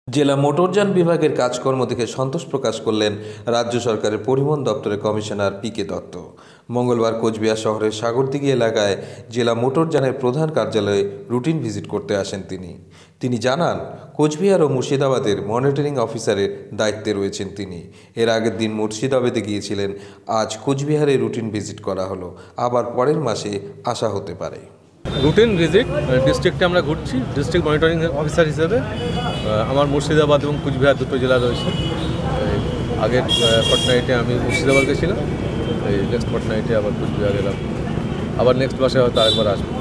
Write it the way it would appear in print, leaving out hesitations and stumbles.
জেলা মোটরযান বিভাগের কাজকর্ম দেখে সন্তোষ প্রকাশ করলেন রাজ্য সরকারের পরিবহন দপ্তরের কমিশনার পি.কে দত্ত। মঙ্গলবার কোচবিহার শহরের সাগরদিঘি এলাকায় জেলা মোটরযানের প্রধান কার্যালয়ে রুটিন ভিজিট করতে আসেন তিনি জানান, কোচবিহার ও মুর্শিদাবাদের মনিটরিং অফিসারের দায়িত্বে রয়েছেন তিনি। এর আগের দিন মুর্শিদাবাদে গিয়েছিলেন, আজ কোচবিহারে রুটিন ভিজিট করা হলো, আবার পরের মাসে আসা হতে পারে। রুটিন ভিজিট ডিস্ট্রিক্টে আমরা ঘুরছি ডিস্ট্রিক্ট মনিটরিং অফিসার হিসেবে। আমার মুর্শিদাবাদ এবং কুচবিহার দুটো জেলা রয়েছে। আগের ফর্টনাইটে আমি মুর্শিদাবাদ গেছিলাম, এই নেক্সট ফর্টনাইটে আবার কুচবিহার গেলাম, আবার নেক্সট মাসে হয়তো আরেকবার আসবো।